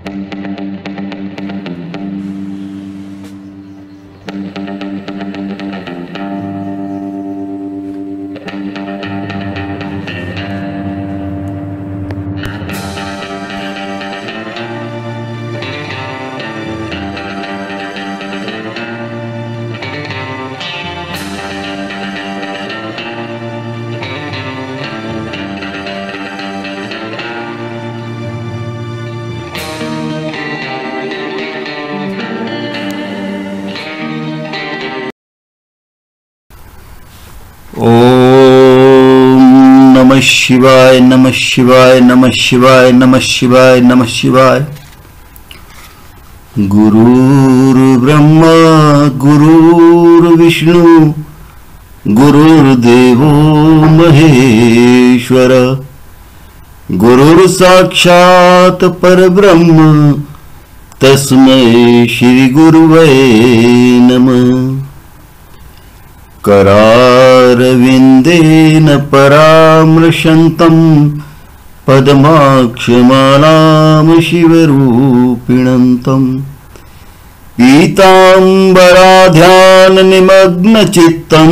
नमः शिवाय नमः शिवाय नमः शिवाय नमः शिवाय नमः शिवाय। गुरुर्ब्रह्मा गुरुर्विष्णु गुरुर्देवो महेश्वर गुरुर्साक्षात् परब्रह्म तस्मै श्री गुरुवे नमः। करारविन्देन परामृशन्तं पद्माक्षमालां शिवरूपिणन्तं पीताम्बराध्याननिमग्नचित्तं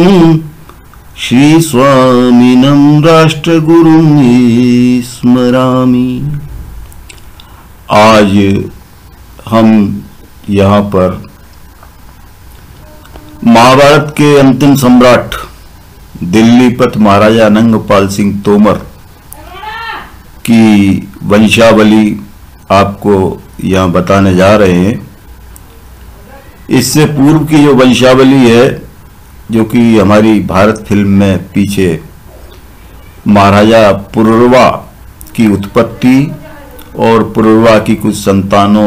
श्रीस्वामिनं राष्ट्रगुरुं स्मरामि। आज हम यहाँ पर महाभारत के अंतिम सम्राट दिल्लीपत महाराजा अनंगपाल सिंह तोमर की वंशावली आपको यहाँ बताने जा रहे हैं। इससे पूर्व की जो वंशावली है, जो कि हमारी भारत फिल्म में पीछे महाराजा पुरुरवा की उत्पत्ति और पुरुरवा की कुछ संतानों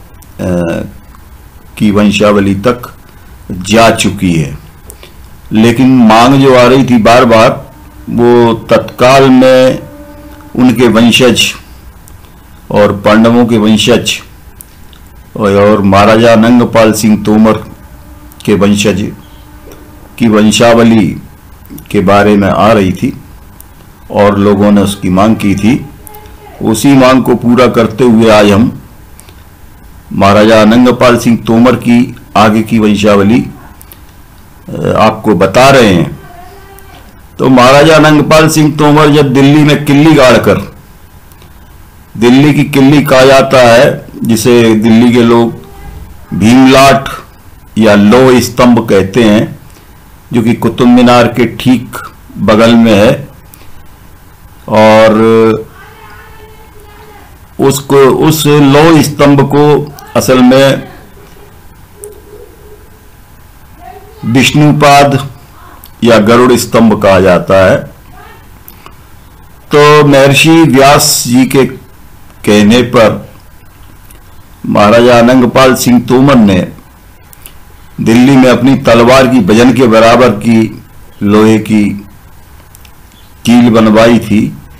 की वंशावली तक जा चुकी है, लेकिन मांग जो आ रही थी बार बार, वो तत्काल में उनके वंशज और पांडवों के वंशज और महाराजा अनंगपाल सिंह तोमर के वंशज की वंशावली के बारे में आ रही थी और लोगों ने उसकी मांग की थी। उसी मांग को पूरा करते हुए आज हम महाराजा अनंगपाल सिंह तोमर की आगे की वंशावली आपको बता रहे हैं। तो महाराजा अनंगपाल सिंह तोमर जब दिल्ली में किल्ली गाड़कर, दिल्ली की किल्ली कहा जाता है जिसे दिल्ली के लोग भीमलाट या लोह स्तंभ कहते हैं, जो कि कुतुब मीनार के ठीक बगल में है, और उस लोह स्तंभ को असल में विष्णुपाद या गरुड़ स्तंभ कहा जाता है। तो महर्षि व्यास जी के कहने पर महाराजा अनंगपाल सिंह तोमर ने दिल्ली में अपनी तलवार की वजन के बराबर की लोहे की कील बनवाई थी,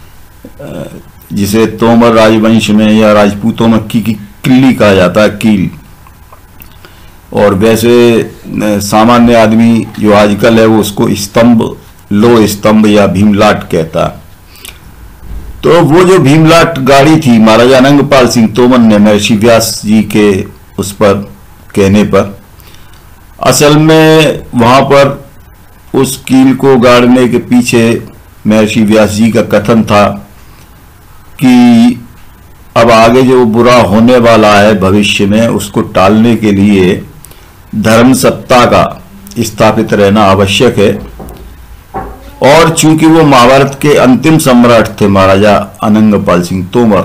जिसे तोमर राजवंश में या राजपूतों में की किल्ली कहा जाता है, कील। और वैसे सामान्य आदमी जो आजकल है वो उसको स्तंभ, लोह स्तंभ या भीमलाट कहता है। तो वो जो भीमलाट गाड़ी थी महाराजा अनंगपाल सिंह तोमर ने महर्षि व्यास जी के उस पर कहने पर, असल में वहां पर उस कील को गाड़ने के पीछे महर्षि व्यास जी का कथन था कि अब आगे जो बुरा होने वाला है भविष्य में, उसको टालने के लिए धर्म सत्ता का स्थापित रहना आवश्यक है। और चूंकि वो महाभारत के अंतिम सम्राट थे महाराजा अनंगपाल सिंह तोमर,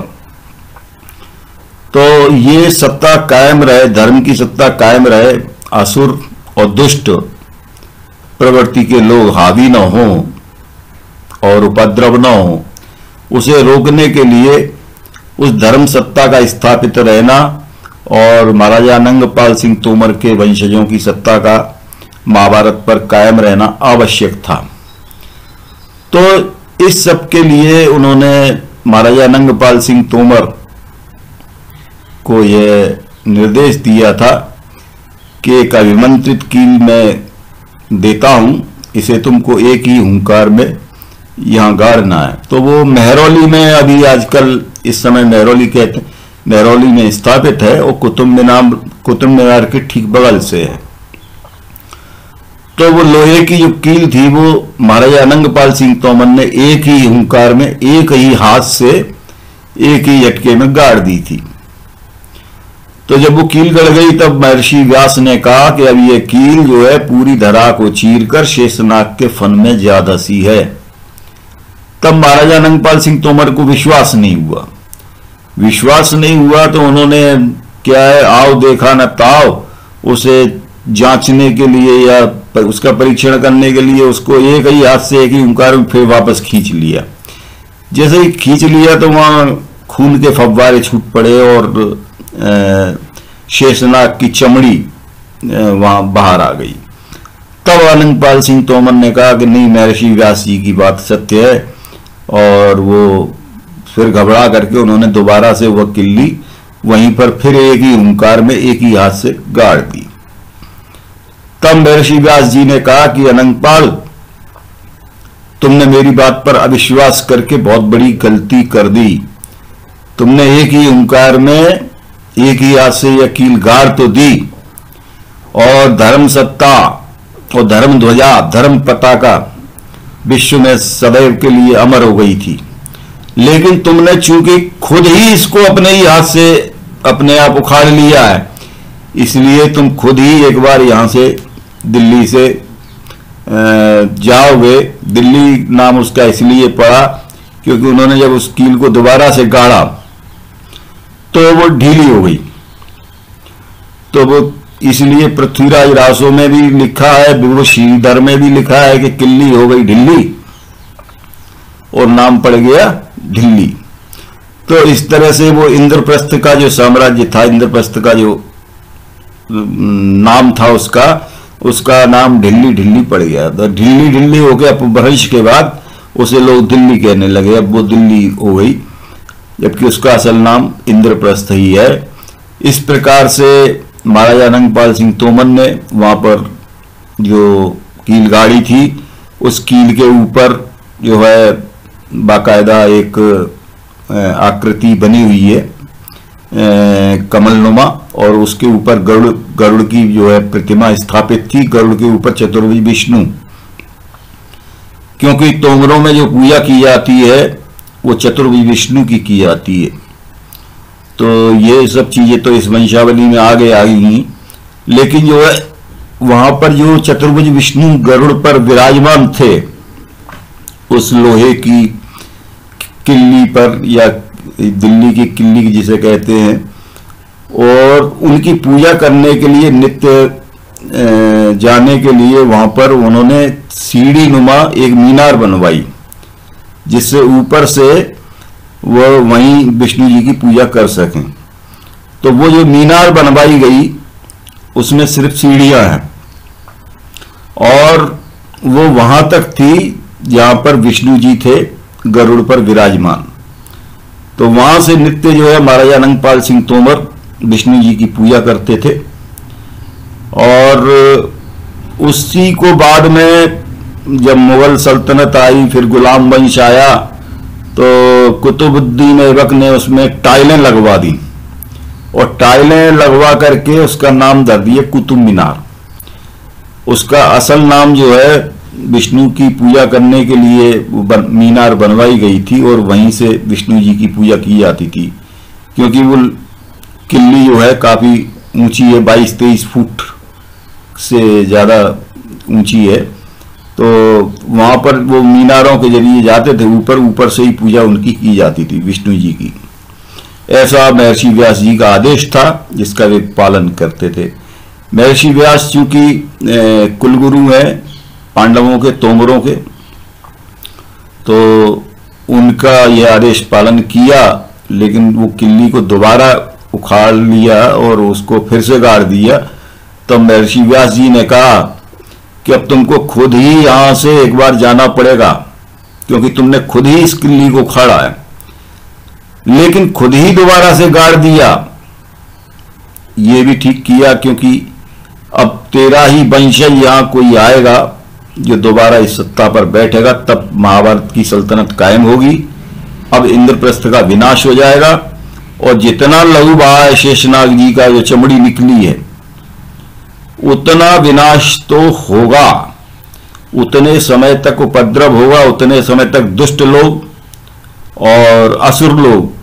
तो ये सत्ता कायम रहे, धर्म की सत्ता कायम रहे, असुर और दुष्ट प्रवृत्ति के लोग हावी न हों और उपद्रव न हो, उसे रोकने के लिए उस धर्म सत्ता का स्थापित रहना और महाराजा अनंगपाल सिंह तोमर के वंशजों की सत्ता का महाभारत पर कायम रहना आवश्यक था। तो इस सब के लिए उन्होंने महाराजा अनंगपाल सिंह तोमर को यह निर्देश दिया था कि एक अभिमंत्रित कील मैं देता हूं, इसे तुमको एक ही हुंकार में यहां गाड़ना है। तो वो मेहरौली में, अभी आजकल इस समय मेहरौली कहते हैं, मेहरौली में स्थापित है और कुतुब मीनार के ठीक बगल से है। तो वो लोहे की जो कील थी वो महाराजा अनंगपाल सिंह तोमर ने एक ही हुंकार में, एक ही हाथ से, एक ही झटके में गाड़ दी थी। तो जब वो कील गड़ गई तब महर्षि व्यास ने कहा कि अब ये कील जो है पूरी धरा को चीरकर शेषनाग के फन में ज्यादा सी है। तब महाराजा अनंगपाल सिंह तोमर को विश्वास नहीं हुआ। तो उन्होंने क्या है, आओ देखा न ताओ, उसे जांचने के लिए या उसका परीक्षण करने के लिए उसको एक ही हाथ से, एक ही ओंकार में फिर वापस खींच लिया। जैसे ही खींच लिया तो वहां खून के फव्वारे छूट पड़े और शेषनाग की चमड़ी वहां बाहर आ गई। तब अनंगपाल सिंह तोमर ने कहा कि नहीं, महर्षि व्यास जी की बात सत्य है, और वो फिर घबरा करके उन्होंने दोबारा से वह किल्ली वहीं पर फिर एक ही ओंकार में एक ही हाथ से गाड़ दी। तब महर्षि व्यास जी ने कहा कि अनंगपाल, तुमने मेरी बात पर अविश्वास करके बहुत बड़ी गलती कर दी। तुमने एक ही ओंकार में एक ही हाथ से यह कील गाड़ तो दी, और धर्म सत्ता और धर्म ध्वजा, धर्म पताका विश्व में सदैव के लिए अमर हो गई थी। लेकिन तुमने चूंकि खुद ही इसको अपने ही हाथ से अपने आप उखाड़ लिया है, इसलिए तुम खुद ही एक बार यहां से दिल्ली से जाओगे। दिल्ली नाम उसका इसलिए पड़ा क्योंकि उन्होंने जब उस कील को दोबारा से गाड़ा तो वो ढीली हो गई। तो वो इसलिए पृथ्वीराज रासो में भी लिखा है, वो श्रीधर में भी लिखा है कि किल्ली हो गई ढिल्ली और नाम पड़ गया ढिल्ली। तो इस तरह से वो इंद्रप्रस्थ का जो साम्राज्य था, इंद्रप्रस्थ का जो नाम था उसका नाम ढिल्ली पड़ गया। तो ढिल्ली हो गया अपभ्रंश के बाद उसे लोग दिल्ली कहने लगे। अब वो दिल्ली हो गई, जबकि उसका असल नाम इंद्रप्रस्थ ही है। इस प्रकार से महाराजा अनंगपाल सिंह तोमर ने वहां पर जो कील गाड़ी थी, उस कील के ऊपर जो है बाकायदा एक आकृति बनी हुई है कमलनुमा, और उसके ऊपर गरुड़ की जो है प्रतिमा स्थापित थी। गरुड़ के ऊपर चतुर्भुज विष्णु, क्योंकि तोमरों में जो पूजा की जाती है वो चतुर्भुज विष्णु की जाती है। तो ये सब चीजें तो इस वंशावली में आगे आई ही, लेकिन जो है वहां पर जो चतुर्भुज विष्णु गरुड़ पर विराजमान थे उस लोहे की किल्ली पर, या दिल्ली की किल्ली जिसे कहते हैं, और उनकी पूजा करने के लिए नित्य जाने के लिए वहां पर उन्होंने सीढ़ी नुमा एक मीनार बनवाई, जिससे ऊपर से वो वहीं विष्णु जी की पूजा कर सकें। तो वो जो मीनार बनवाई गई उसमें सिर्फ सीढ़ियां हैं, और वो वहां तक थी जहां पर विष्णु जी थे गरुड़ पर विराजमान। तो वहां से नित्य जो है महाराजा अनंगपाल सिंह तोमर विष्णु जी की पूजा करते थे। और उसी को बाद में जब मुगल सल्तनत आई, फिर गुलाम वंश आया, तो कुतुबुद्दीन ऐबक ने उसमें टाइलें लगवा दी, और टाइलें लगवा करके उसका नाम धर दिया कुतुब मीनार। उसका असल नाम जो है विष्णु की पूजा करने के लिए मीनार बनवाई गई थी, और वहीं से विष्णु जी की पूजा की जाती थी। क्योंकि वो किल्ली जो है काफी ऊंची है, 22-23 फुट से ज्यादा ऊंची है। तो वहां पर वो मीनारों के जरिए जाते थे, ऊपर से ही पूजा उनकी की जाती थी विष्णु जी की। ऐसा महर्षि व्यास जी का आदेश था जिसका वे पालन करते थे। महर्षि व्यास चूंकि कुलगुरु हैं पांडवों के, तोमरों के, तो उनका यह आदेश पालन किया, लेकिन वो किल्ली को दोबारा उखाड़ लिया और उसको फिर से गाड़ दिया। तब महर्षि व्यास जी ने कहा कि अब तुमको खुद ही यहां से एक बार जाना पड़ेगा, क्योंकि तुमने खुद ही इस किल्ली को उखाड़ा है, लेकिन खुद ही दोबारा से गाड़ दिया। ये भी ठीक किया, क्योंकि अब तेरा ही वंशज यहां कोई आएगा जो दोबारा इस सत्ता पर बैठेगा, तब महाभारत की सल्तनत कायम होगी। अब इंद्रप्रस्थ का विनाश हो जाएगा और जितना लहू बहा है शेषनाग जी का, जो चमड़ी निकली है, उतना विनाश तो होगा, उतने समय तक उपद्रव होगा, उतने समय तक दुष्ट लोग और असुर लोग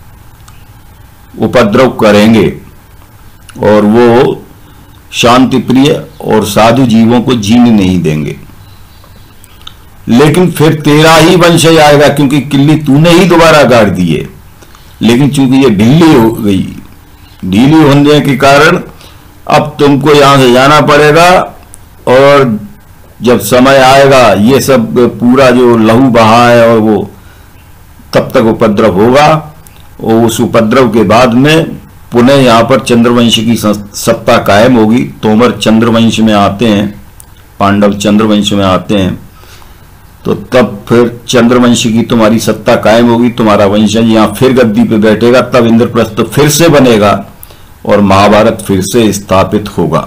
उपद्रव करेंगे और वो शांति प्रिय और साधु जीवों को जीने नहीं देंगे। लेकिन फिर तेरा ही वंश आएगा, क्योंकि किल्ली तूने ही दोबारा गाड़ दी है। लेकिन चूंकि ये ढीली हो गई, ढीली होने के कारण अब तुमको यहां से जाना पड़ेगा, और जब समय आएगा ये सब पूरा जो लहू बहा है और वो तब तक उपद्रव होगा, और उस उपद्रव के बाद में पुनः यहाँ पर चंद्रवंश की सत्ता कायम होगी। तोमर चंद्रवंश में आते हैं, पांडव चंद्रवंश में आते हैं, तो तब फिर चंद्रवंश की तुम्हारी सत्ता कायम होगी, तुम्हारा वंशज यहाँ फिर गद्दी पे बैठेगा, तब इंद्रप्रस्थ फिर से बनेगा और महाभारत फिर से स्थापित होगा।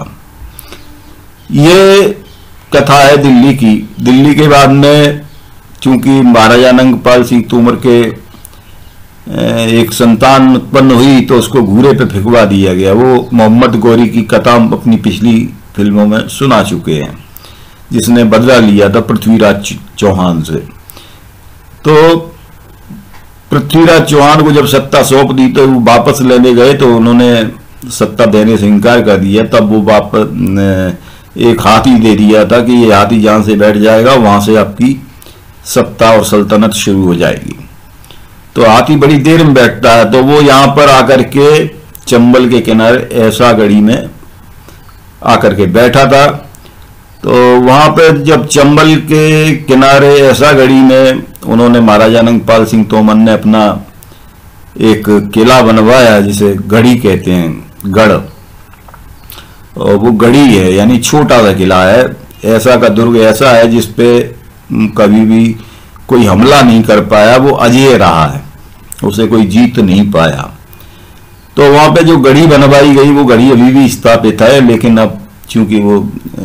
ये कथा है दिल्ली की। दिल्ली के बाद में चूंकि महाराजा नंगपाल सिंह तोमर के एक संतान उत्पन्न हुई, तो उसको घूरे पे फेंकवा दिया गया। वो मोहम्मद गौरी की कथा अपनी पिछली फिल्मों में सुना चुके हैं, जिसने बदला लिया था पृथ्वीराज चौहान से। तो पृथ्वीराज चौहान को जब सत्ता सौंप दी तो वो वापस लेने गए, तो उन्होंने सत्ता देने से इनकार कर दिया। तब वो वापस एक हाथी दे दिया था कि ये हाथी जहां से बैठ जाएगा वहां से आपकी सत्ता और सल्तनत शुरू हो जाएगी। तो हाथी बड़ी देर में बैठता है, तो वो यहां पर आकर के चंबल के किनारे ऐसा गढ़ी में आकर के बैठा था। तो वहां पर जब चंबल के किनारे ऐसा गढ़ी में उन्होंने महाराजा नंगपाल सिंह तोमर ने अपना एक किला बनवाया, जिसे गढ़ी कहते हैं, गढ़। और वो गढ़ी है यानी छोटा सा किला है। ऐसा का दुर्ग ऐसा है जिसपे कभी भी कोई हमला नहीं कर पाया, वो अजेय रहा है, उसे कोई जीत नहीं पाया। तो वहां पे जो गढ़ी बनवाई गई वो गढ़ी अभी भी स्थापित है, लेकिन अब चूंकि वो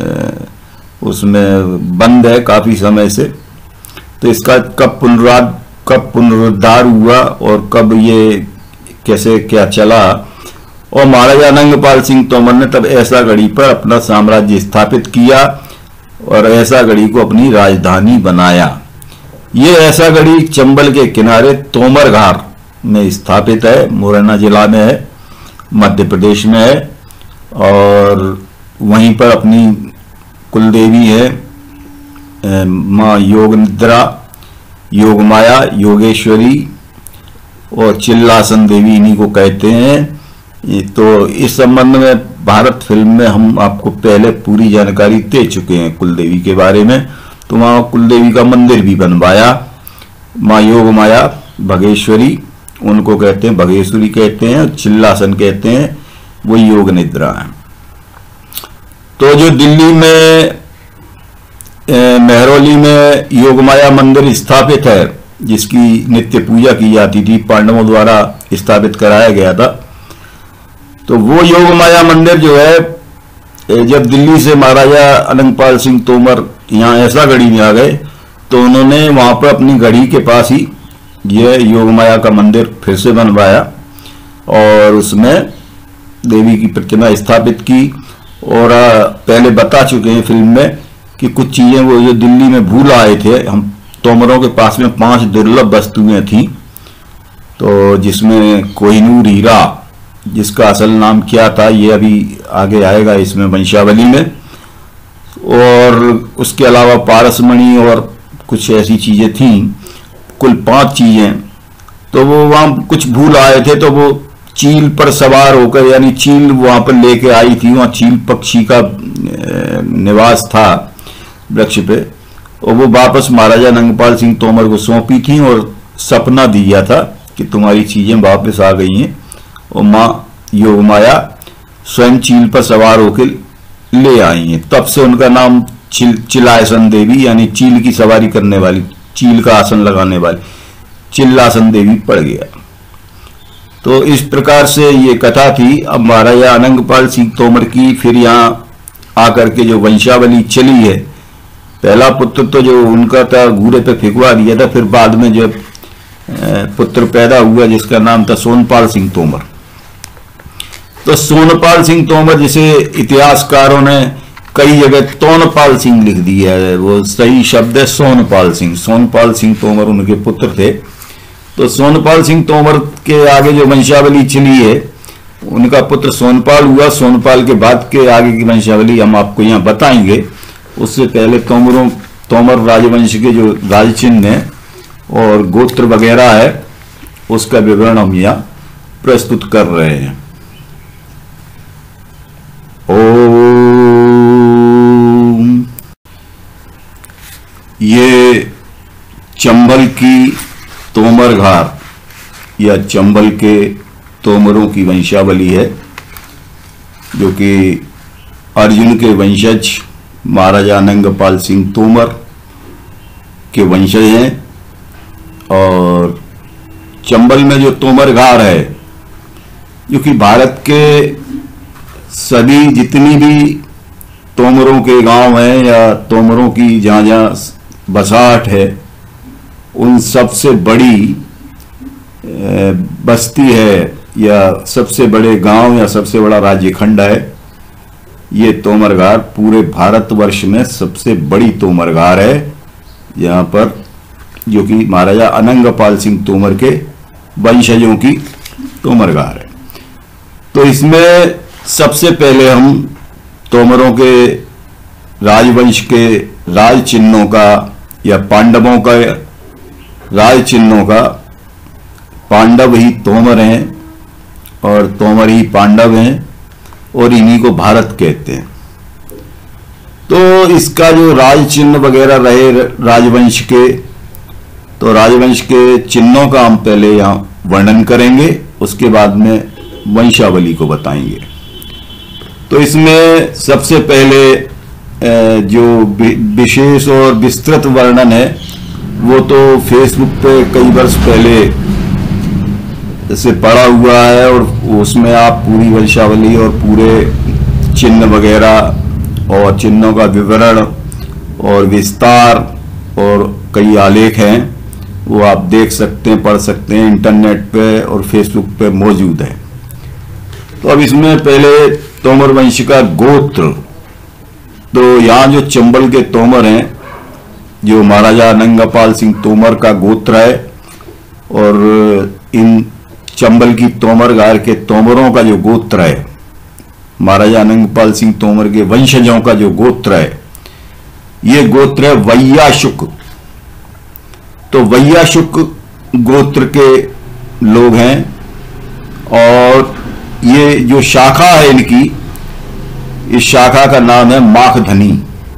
उसमें बंद है काफी समय से, तो इसका कब पुनरुद्धार हुआ और कब ये कैसे क्या चला, और महाराजा नंगपाल सिंह तोमर ने तब ऐसा गढ़ी पर अपना साम्राज्य स्थापित किया और ऐसा गढ़ी को अपनी राजधानी बनाया। ये ऐसा गढ़ी चंबल के किनारे तोमरघाट में स्थापित है, मुरैना जिला में है, मध्य प्रदेश में है। और वहीं पर अपनी कुलदेवी है माँ योग निद्रा, योग माया, योगेश्वरी और चिल्लासन देवी, इन्हीं को कहते हैं। तो इस संबंध में भारत फिल्म में हम आपको पहले पूरी जानकारी दे चुके हैं कुलदेवी के बारे में। तो वहां कुलदेवी का मंदिर भी बनवाया। माँ योग माया भगेश्वरी उनको कहते हैं, भगेश्वरी कहते हैं, चिल्लासन कहते हैं, वो योग निद्रा है। तो जो दिल्ली में मेहरौली में योगमाया मंदिर स्थापित है, जिसकी नित्य पूजा की जाती थी, पांडवों द्वारा स्थापित कराया गया था। तो वो योगमाया मंदिर जो है, जब दिल्ली से महाराजा अनंगपाल सिंह तोमर यहाँ ऐसा गढ़ी में आ गए, तो उन्होंने वहां पर अपनी गढ़ी के पास ही यह योगमाया का मंदिर फिर से बनवाया और उसमें देवी की प्रतिमा स्थापित की। और पहले बता चुके हैं फिल्म में कि कुछ चीजें वो जो दिल्ली में भूल आए थे, हम तोमरों के पास में 5 दुर्लभ वस्तुएं थी। तो जिसमें कोहिनूर हीरा, जिसका असल नाम क्या था ये अभी आगे आएगा इसमें वंशावली में, और उसके अलावा पारसमणि और कुछ ऐसी चीजें थी, कुल 5 चीजें। तो वो वहां कुछ भूल आए थे, तो वो चील पर सवार होकर, यानी चील वहां पर लेके आई थी, वहां चील पक्षी का निवास था वृक्ष पे, और वो वापस महाराजा नंगपाल सिंह तोमर को सौंपी थी और सपना दिया था कि तुम्हारी चीजें वापस आ गई हैं। और माँ योगमाया स्वयं चील पर सवार होकर ले आई हैं। तब से उनका नाम चिल्लासन देवी, यानी चील की सवारी करने वाली, चील का आसन लगाने वाली चिल्लासन देवी पड़ गया। तो इस प्रकार से ये कथा थी। अब महाराजा अनंगपाल सिंह तोमर की फिर यहाँ आकर के जो वंशावली चली है, पहला पुत्र तो जो उनका था घूरे पे फेंकवा दिया था, फिर बाद में जब पुत्र पैदा हुआ जिसका नाम था सोनपाल सिंह तोमर। तो सोनपाल सिंह तोमर, जिसे इतिहासकारों ने कई जगह तोनपाल सिंह लिख दिया है, वो सही शब्द है सोनपाल सिंह। सोनपाल सिंह तोमर उनके पुत्र थे। तो सोनपाल सिंह तोमर के आगे जो वंशावली चली है, उनका पुत्र सोनपाल हुआ। सोनपाल के बाद के आगे की वंशावली हम आपको यहाँ बताएंगे। उससे पहले तोमर राजवंश के जो राज चिन्ह है और गोत्र वगैरह है, उसका विवरण हम यहाँ प्रस्तुत कर रहे हैं। ओम। ये चंबल की तोमर घार या चंबल के तोमरों की वंशावली है, जो कि अर्जुन के वंशज महाराजा अनंगपाल सिंह तोमर के वंशज हैं। और चंबल में जो तोमर घार है, जो कि भारत के सभी जितनी भी तोमरों के गांव हैं या तोमरों की जहाँ जहाँ बसाहट है, उन सबसे बड़ी बस्ती है या सबसे बड़े गांव या सबसे बड़ा राज्य खंड है ये तोमरघार। पूरे भारतवर्ष में सबसे बड़ी तोमरघार है, यहाँ पर जो कि महाराजा अनंगपाल सिंह तोमर के वंशजों की तोमरघार है। तो इसमें सबसे पहले हम तोमरों के राजवंश के राज चिन्हों का या पांडवों का राज चिन्हों का, पांडव ही तोमर हैं और तोमर ही पांडव हैं और इन्हीं को भारत कहते हैं। तो इसका जो राज चिन्ह वगैरह रहे राजवंश के, तो राजवंश के चिन्हों का हम पहले यहाँ वर्णन करेंगे, उसके बाद में वंशावली को बताएंगे। तो इसमें सबसे पहले जो विशेष और विस्तृत वर्णन है, वो तो फेसबुक पे कई वर्ष पहले से पड़ा हुआ है और उसमें आप पूरी वंशावली और पूरे चिन्ह वगैरह और चिन्हों का विवरण और विस्तार और कई आलेख हैं, वो आप देख सकते हैं, पढ़ सकते हैं, इंटरनेट पे और फेसबुक पे मौजूद है। तो अब इसमें पहले तोमर वंश का गोत्र। तो यहाँ जो चंबल के तोमर हैं, जो महाराजा अनंगपाल सिंह तोमर का गोत्र है, और इन चंबल की तोमरघार के तोमरों का जो गोत्र है, महाराजा अनंगपाल सिंह तोमर के वंशजों का जो गोत्र है, ये गोत्र है वैयाशुक। तो वैयाशुक गोत्र के लोग हैं और ये जो शाखा है इनकी, इस शाखा का नाम है माखधनी।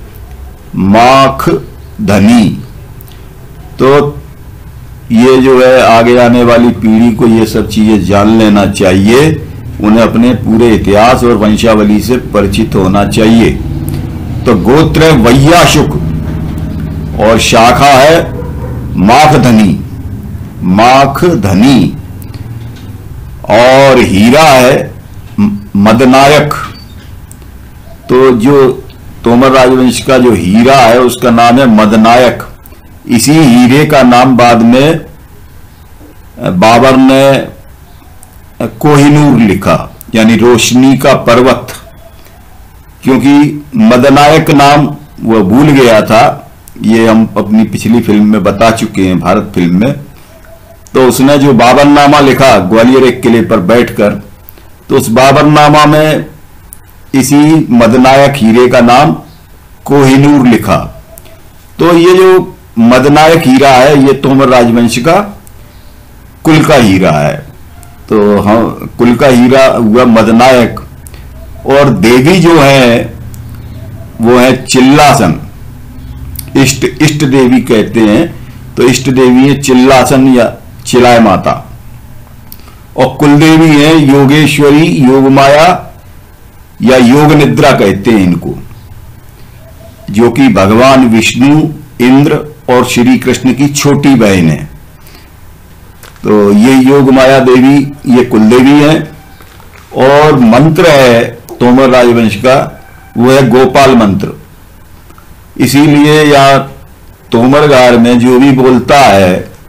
माखधनी। तो ये जो है आगे आने वाली पीढ़ी को ये सब चीजें जान लेना चाहिए, उन्हें अपने पूरे इतिहास और वंशावली से परिचित होना चाहिए। तो गोत्र है वैयाशुक और शाखा है माखधनी। माखधनी। और हीरा है मदनायक। तो जो तोमर राजवंश का जो हीरा है उसका नाम है मदनायक। इसी हीरे का नाम बाद में बाबर ने कोहिनूर लिखा, यानी रोशनी का पर्वत, क्योंकि मदनायक नाम वह भूल गया था। ये हम अपनी पिछली फिल्म में बता चुके हैं, भारत फिल्म में। तो उसने जो बाबरनामा लिखा ग्वालियर एक किले पर बैठकर, तो उस बाबरनामा में इसी मदनायक हीरे का नाम कोहिनूर लिखा। तो ये जो मदनायक हीरा है, ये तोमर राजवंश का कुल का हीरा है। तो हाँ, कुल का हीरा हुआ मदनायक। और देवी जो है वो है चिल्लासन। इष्ट देवी कहते हैं। तो इष्ट देवी है चिल्लासन या चिलाय माता। और कुलदेवी है योगेश्वरी, योगमाया या योग निद्रा कहते हैं इनको, जो कि भगवान विष्णु, इंद्र और श्री कृष्ण की छोटी बहन है। तो ये योग माया देवी, ये कुलदेवी है। और मंत्र है तोमर राजवंश का, वो है गोपाल मंत्र। इसीलिए यहाँ तोमरघार में जो भी बोलता है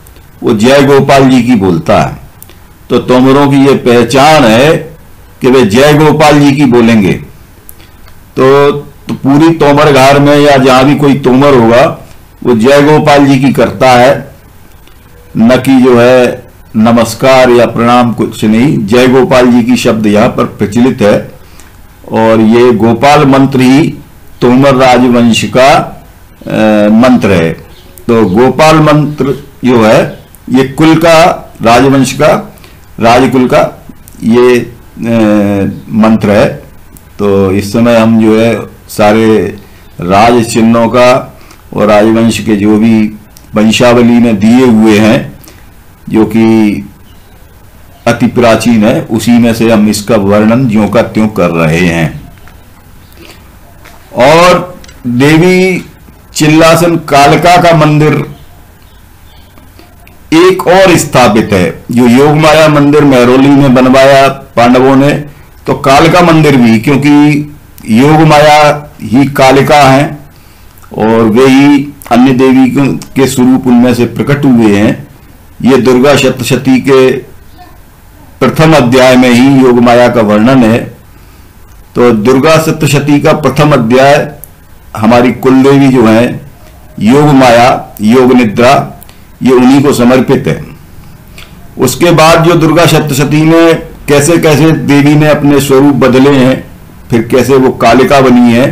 वो जय गोपाल जी की बोलता है। तो तोमरों की ये पहचान है कि वे जय गोपाल जी की बोलेंगे। तो पूरी तोमर घार में या जहां भी कोई तोमर होगा वो जय गोपाल जी की करता है, न कि जो है नमस्कार या प्रणाम कुछ नहीं। जय गोपाल जी की शब्द यहां पर प्रचलित है और ये गोपाल मंत्र ही तोमर राजवंश का मंत्र है। तो गोपाल मंत्र जो है ये कुल का, राजवंश का, राजकुल का ये मंत्र है। तो इस समय हम जो है सारे राज चिन्हों का और राजवंश के जो भी वंशावली में दिए हुए हैं जो कि अति प्राचीन है, उसी में से हम इसका वर्णन ज्यों का त्यों कर रहे हैं। और देवी चिल्लासन कालिका का मंदिर एक और स्थापित है, जो योग माया मंदिर मेहरौली में बनवाया पांडवों ने। तो कालिका मंदिर भी, क्योंकि योग माया ही कालिका हैं और वे ही अन्य देवी के स्वरूप उनमें से प्रकट हुए हैं। ये दुर्गा सप्तशती के प्रथम अध्याय में ही योग माया का वर्णन है। तो दुर्गा सप्तशती का प्रथम अध्याय हमारी कुलदेवी जो है योग माया, योग निद्रा, ये उन्हीं को समर्पित है। उसके बाद जो दुर्गा सप्तशती में कैसे कैसे देवी ने अपने स्वरूप बदले हैं, फिर कैसे वो कालिका बनी है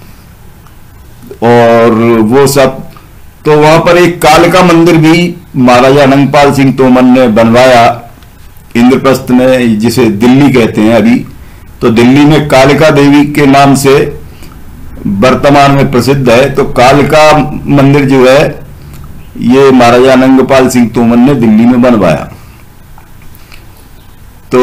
और वो सब, तो वहां पर एक कालिका मंदिर भी महाराजा अनंगपाल सिंह तोमर ने बनवाया इंद्रप्रस्थ में, जिसे दिल्ली कहते हैं अभी। तो दिल्ली में कालिका देवी के नाम से वर्तमान में प्रसिद्ध है। तो कालिका मंदिर जो है ये महाराजा अनंगपाल सिंह तोमर ने दिल्ली में बनवाया। तो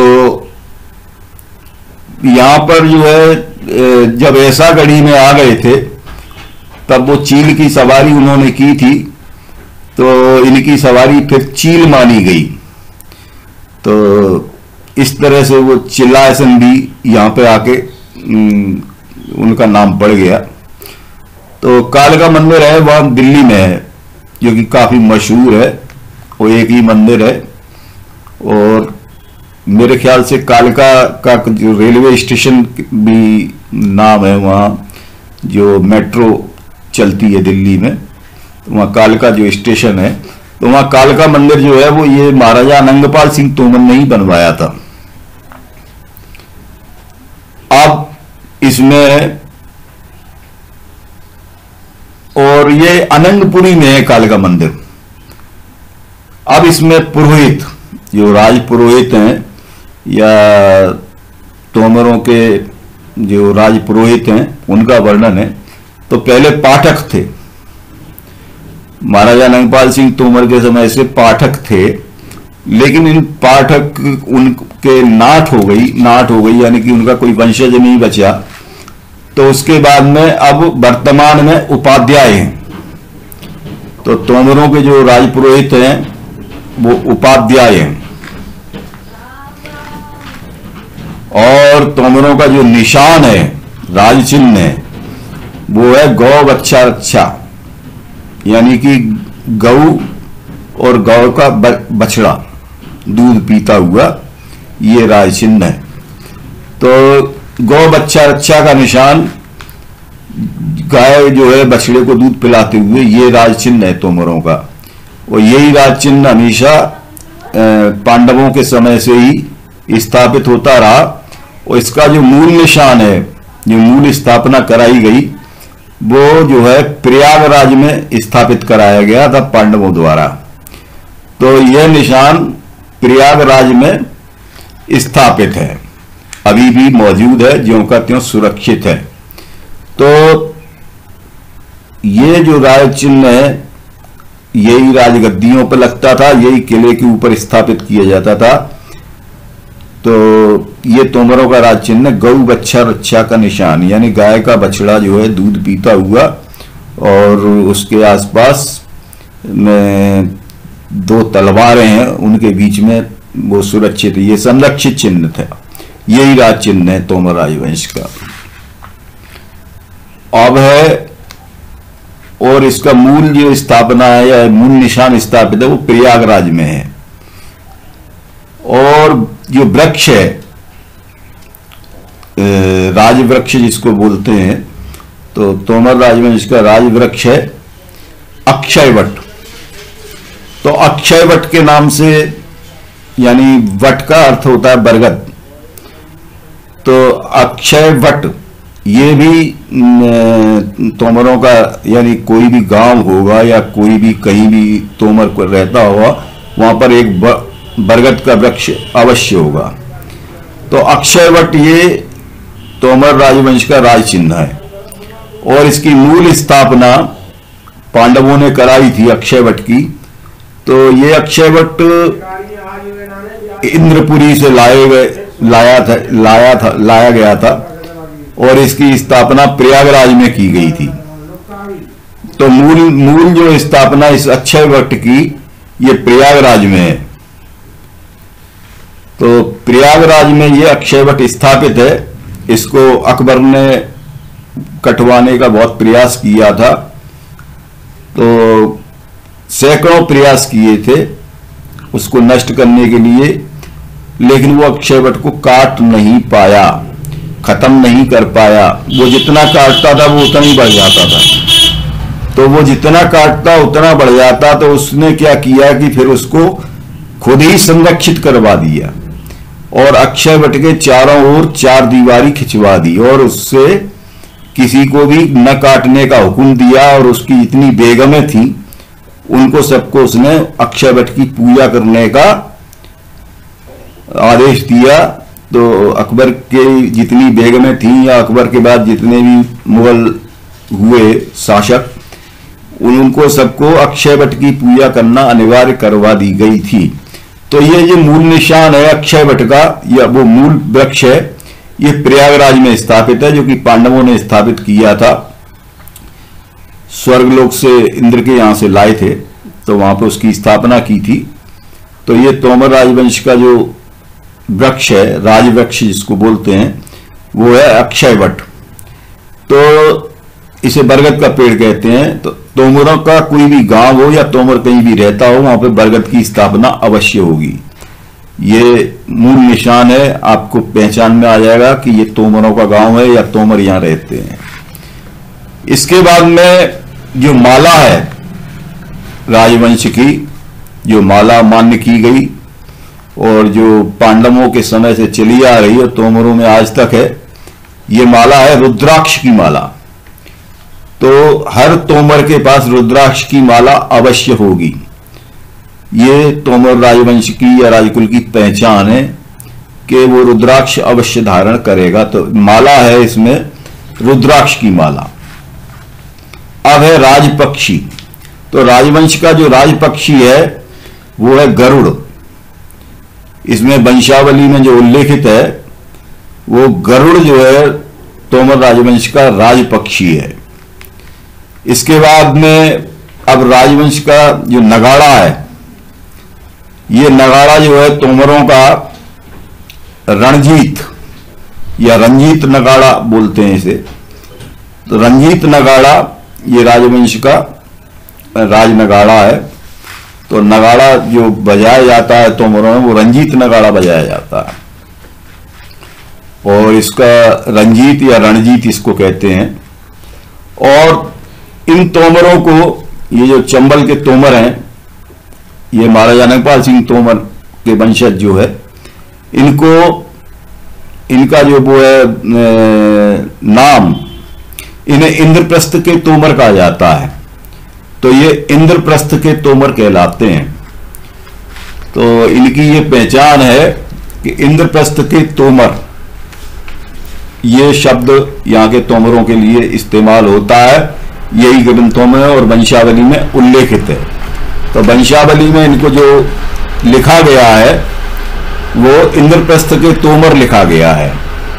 यहां पर जो है जब ऐसा गढ़ी में आ गए थे तब वो चील की सवारी उन्होंने की थी, तो इनकी सवारी फिर चील मानी गई। तो इस तरह से वो चिल्लासन भी यहां पे आके उनका नाम पड़ गया। तो कालिका मंदिर है वहां दिल्ली में है, जो कि काफी मशहूर है, वो एक ही मंदिर है। और मेरे ख्याल से कालिका का जो रेलवे स्टेशन भी नाम है वहां, जो मेट्रो चलती है दिल्ली में, तो वहां कालिका जो स्टेशन है, तो वहां कालिका मंदिर जो है वो ये महाराजा अनंगपाल सिंह तोमर ने ही बनवाया था। अब इसमें, और ये अनंगपुरी में है कालिका मंदिर। अब इसमें पुरोहित, जो राज पुरोहित हैं या तोमरों के जो राज पुरोहित हैं उनका वर्णन है। तो पहले पाठक थे, महाराजा अनंगपाल सिंह तोमर के समय से पाठक थे, लेकिन इन पाठक उनके नाट हो गई यानी कि उनका कोई वंशज नहीं बचा। तो उसके बाद में अब वर्तमान में उपाध्याय हैं। तो तोमरों के जो राजपुरोहित हैं वो उपाध्याय हैं। और तोमरों का जो निशान है, राज चिन्ह है, वो है गौ बच्छा रक्षा, यानी कि गऊ और गौ का बछड़ा दूध पीता हुआ, ये राज चिन्ह है। तो गौ बच्चा रक्षा का निशान, गाय जो है बछड़े को दूध पिलाते हुए, ये राज चिन्ह है तोमरों का। और यही राज चिन्ह हमेशा पांडवों के समय से ही स्थापित होता रहा। और इसका जो मूल निशान है, जो मूल स्थापना कराई गई, वो जो है प्रयागराज में स्थापित कराया गया था पांडवों द्वारा। तो यह निशान प्रयागराज में स्थापित है, अभी भी मौजूद है, ज्यों का त्यों सुरक्षित है। तो ये जो राज चिन्ह है यही राजगद्दियों पर लगता था, यही किले के ऊपर स्थापित किया जाता था। तो ये तोमरों का राज चिन्ह, गौ बच्छा रक्षा का निशान, यानी गाय का बछड़ा जो है दूध पीता हुआ और उसके आसपास में दो तलवारें हैं, उनके बीच में वो सुरक्षित, ये संरक्षित चिन्ह था। यही राज चिन्ह है तोमर राजवंश का। अब है और इसका मूल जो स्थापना है या मूल निशान स्थापित है वो प्रयागराज में है। और जो वृक्ष है, राजवृक्ष जिसको बोलते हैं, तो तोमर राजवंश का राजवृक्ष है अक्षयवट। तो अक्षयवट के नाम से, यानी वट का अर्थ होता है बरगद, तो अक्षयवट ये भी तोमरों का, यानी कोई भी गांव होगा या कोई भी कहीं भी तोमर को रहता होगा वहां पर एक बरगद का वृक्ष अवश्य होगा। तो अक्षयवट ये तोमर राजवंश का राज चिन्ह है। और इसकी मूल स्थापना पांडवों ने कराई थी अक्षयवट की। तो ये अक्षयवट इंद्रपुरी से लाया गया था और इसकी स्थापना प्रयागराज में की गई थी। तो मूल जो स्थापना इस अक्षयवट की ये प्रयागराज में है। तो प्रयागराज में ये अक्षयवट स्थापित है। इसको अकबर ने कटवाने का बहुत प्रयास किया था, तो सैकड़ों प्रयास किए थे उसको नष्ट करने के लिए, लेकिन वो अक्षयवट को काट नहीं पाया, खत्म नहीं कर पाया। वो जितना काटता था वो उतना ही बढ़ जाता था। तो वो जितना काटता उतना बढ़ जाता, तो उसने क्या किया कि फिर उसको खुद ही संरक्षित करवा दिया और अक्षयवट के चारों ओर 4 दीवारी खिंचवा दी और उससे किसी को भी न काटने का हुक्म दिया। और उसकी जितनी बेगमें थी उनको सबको उसने अक्षयवट की पूजा करने का आदेश दिया। तो अकबर के जितनी बेगमें थीं या अकबर के बाद जितने भी मुगल हुए शासक, उनको सबको अक्षयवट की पूजा करना अनिवार्य करवा दी गई थी। तो ये जो मूल निशान है अक्षयवट का, या वो मूल वृक्ष है, ये प्रयागराज में स्थापित है, जो कि पांडवों ने स्थापित किया था। स्वर्गलोक से इंद्र के यहां से लाए थे, तो वहां पर उसकी स्थापना की थी। तो ये तोमर राजवंश का जो वृक्ष है, राजवृक्ष जिसको बोलते हैं, वो है अक्षयवट। तो इसे बरगद का पेड़ कहते हैं। तो तोमरों का कोई भी गांव हो या तोमर कहीं भी रहता हो, वहां पर बरगद की स्थापना अवश्य होगी। ये मूल निशान है, आपको पहचान में आ जाएगा कि ये तोमरों का गांव है या तोमर यहां रहते हैं। इसके बाद में जो माला है राजवंश की, जो माला मान्य की गई और जो पांडवों के समय से चली आ रही है, तोमरों में आज तक है, ये माला है रुद्राक्ष की माला। तो हर तोमर के पास रुद्राक्ष की माला अवश्य होगी। ये तोमर राजवंश की या राजकुल की पहचान है कि वो रुद्राक्ष अवश्य धारण करेगा। तो माला है इसमें रुद्राक्ष की माला। अब है राजपक्षी। तो राजवंश का जो राजपक्षी है वो है गरुड़। इसमें वंशावली में जो उल्लेखित है वो गरुड़ जो है तोमर राजवंश का राजपक्षी है। इसके बाद में अब राजवंश का जो नगाड़ा है, ये नगाड़ा जो है तोमरों का रणजीत या रंजीत नगाड़ा बोलते हैं इसे। तो रंजीत नगाड़ा ये राजवंश का राज नगाड़ा है। तो नगाड़ा जो बजाया जाता है तोमरों में, वो रंजीत नगाड़ा बजाया जाता है और इसका रंजीत या रणजीत इसको कहते हैं। और इन तोमरों को, ये जो चंबल के तोमर हैं, ये महाराजा नगपाल सिंह तोमर के वंशज जो है, इनको इनका जो वो है नाम, इन्हें इंद्रप्रस्थ के तोमर कहा जाता है। तो ये इंद्रप्रस्थ के तोमर कहलाते हैं। तो इनकी ये पहचान है कि इंद्रप्रस्थ के तोमर, ये शब्द यहाँ के तोमरों के लिए इस्तेमाल होता है। यही ग्रंथों में और वंशावली में उल्लेखित है। तो वंशावली में इनको जो लिखा गया है वो इंद्रप्रस्थ के तोमर लिखा गया है।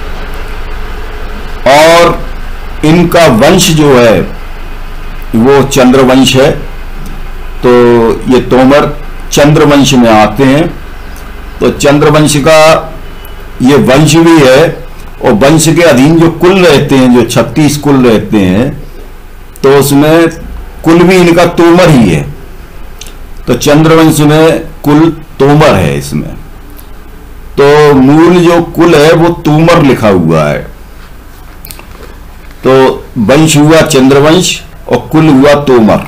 और इनका वंश जो है वो चंद्रवंश है। तो ये तोमर चंद्रवंश में आते हैं। तो चंद्रवंश का ये वंश भी है और वंश के अधीन जो कुल रहते हैं, जो 36 कुल रहते हैं, तो उसमें कुल भी इनका तोमर ही है। तो चंद्रवंश में कुल तोमर है इसमें। तो मूल जो कुल है वो तोमर लिखा हुआ है। तो वंश हुआ चंद्रवंश और कुल हुआ तोमर।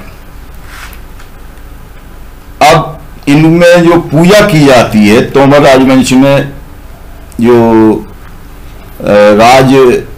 अब इनमें जो पूजा की जाती है तोमर राजवंश में, जो राज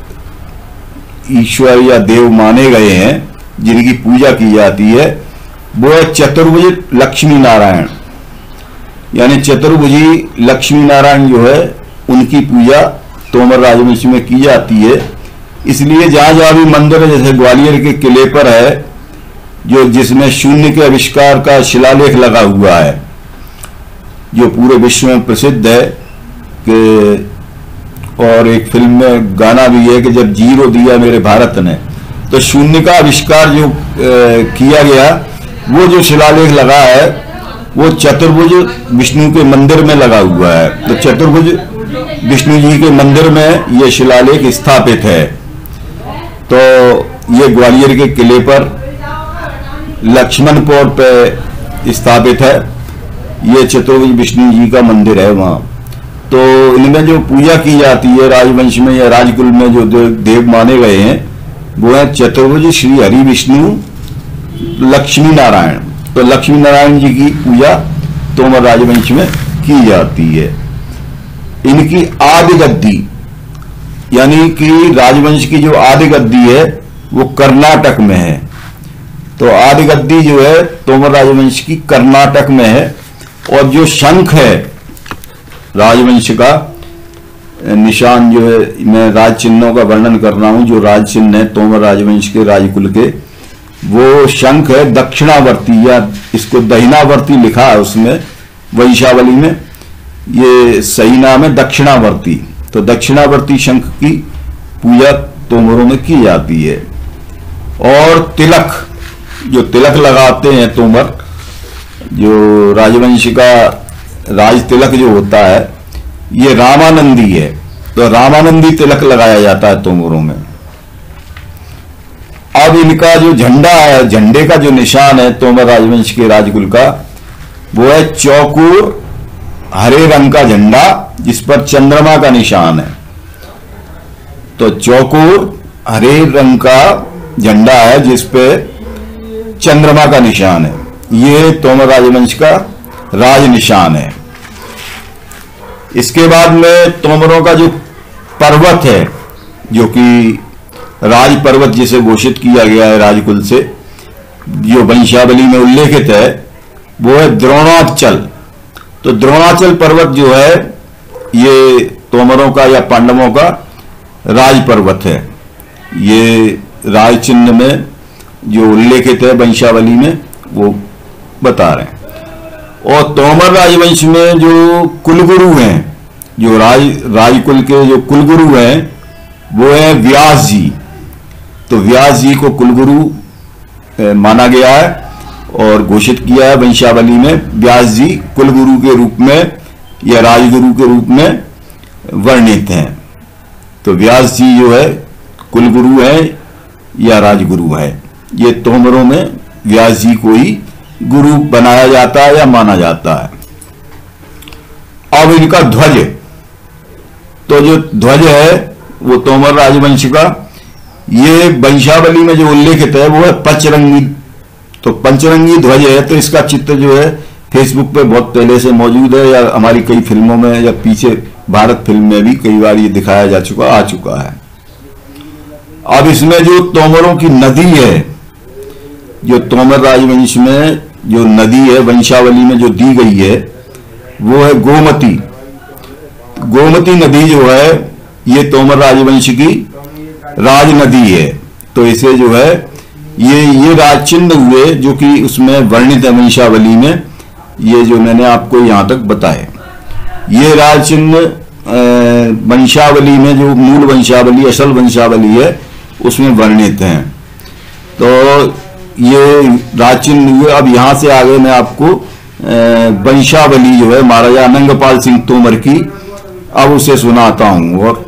ईश्वर या देव माने गए हैं जिनकी पूजा की जाती है, वो है चतुर्भुज लक्ष्मी नारायण। यानी चतुर्भुजी लक्ष्मी नारायण जो है उनकी पूजा तोमर राजवंश में की जाती है। इसलिए जहां जहां भी मंदिर है, जैसे ग्वालियर के किले पर है जो जिसमें शून्य के आविष्कार का शिलालेख लगा हुआ है, जो पूरे विश्व में प्रसिद्ध है कि, और एक फिल्म में गाना भी है कि जब जीरो दिया मेरे भारत ने, तो शून्य का आविष्कार जो किया गया वो जो शिलालेख लगा है वो चतुर्भुज विष्णु के मंदिर में लगा हुआ है। तो चतुर्भुज विष्णु जी के मंदिर में ये शिलालेख स्थापित है। तो ये ग्वालियर के किले पर लक्ष्मणपुर पे स्थापित है। ये चतुर्भुज विष्णु जी का मंदिर है वहां। तो इनमें जो पूजा की जाती है राजवंश में या राजकुल में जो देव माने गए हैं वो है चतुर्भुज श्री हरि विष्णु लक्ष्मी नारायण। तो लक्ष्मी नारायण जी की पूजा तोमर राजवंश में की जाती है। इनकी आदि गद्दी, यानी कि राजवंश की जो आदि गद्दी है वो कर्नाटक में है। तो आदि गद्दी जो है तोमर राजवंश की कर्नाटक में है। और जो शंख है राजवंश का निशान जो है, मैं राज चिन्हों का वर्णन कर रहा हूं, जो राज चिन्ह है तोमर राजवंश के राजकुल के, वो शंख है दक्षिणावर्ती, या इसको दहिनावर्ती लिखा है उसमें वंशावली में, ये सही नाम है दक्षिणावर्ती। तो दक्षिणावर्ती शंख की पूजा तोमरों में की जाती है। और तिलक, जो तिलक लगाते हैं तोमर, जो राजवंश का राज तिलक जो होता है ये रामानंदी है। तो रामानंदी तिलक लगाया जाता है तोमरों में। अब इनका जो झंडा है, झंडे का जो निशान है तोमर राजवंश के राजकुल का, वो है चौकोर हरे रंग का झंडा जिस पर चंद्रमा का निशान है। तो चौकोर हरे रंग का झंडा है जिस पे चंद्रमा का निशान है। ये तोमर राजवंश का राज निशान है। इसके बाद में तोमरों का जो पर्वत है, जो कि राज पर्वत जिसे घोषित किया गया है राजकुल से, जो वंशावली में उल्लेखित है, वो है द्रोणाचल। तो द्रोणाचल पर्वत जो है ये तोमरों का या पांडवों का राज पर्वत है। ये राज चिन्ह में जो उल्लेखित है वंशावली में वो बता रहे हैं। और तोमर राजवंश में जो कुलगुरु हैं, जो राजकुल के जो कुलगुरु हैं वो है व्यास जी। तो व्यास जी को कुलगुरु माना गया है और घोषित किया है वंशावली में। व्यास जी कुलगुरु के रूप में या राजगुरु के रूप में वर्णित हैं। तो व्यास जी जो है कुलगुरु है या राजगुरु है। ये तोमरों में व्यास जी को ही गुरु बनाया जाता है या माना जाता है। अब इनका ध्वज, तो जो ध्वज है वो तोमर राजवंश का, ये वंशावली में जो उल्लेखित है वो है पंचरंगी। तो पंचरंगी ध्वज है। तो इसका चित्र जो है फेसबुक पे बहुत पहले से मौजूद है, या हमारी कई फिल्मों में या पीछे भारत फिल्म में भी कई बार ये दिखाया जा चुका आ चुका है। अब इसमें जो तोमरों की नदी है, जो तोमर राजवंश में जो नदी है वंशावली में जो दी गई है वो है गोमती। गोमती नदी जो है ये तोमर राजवंश की राज नदी है। तो इसे जो है ये राज चिन्ह हुए जो कि उसमें वर्णित है वंशावली में, ये जो मैंने आपको यहां तक बताए। ये राज चिन्ह वंशावली में जो मूल वंशावली असल वंशावली है उसमें वर्णित हैं। तो ये राज चिन्ह हुए। अब यहां से आगे मैं आपको वंशावली जो है महाराजा अनंगपाल सिंह तोमर की अब उसे सुनाता हूं। और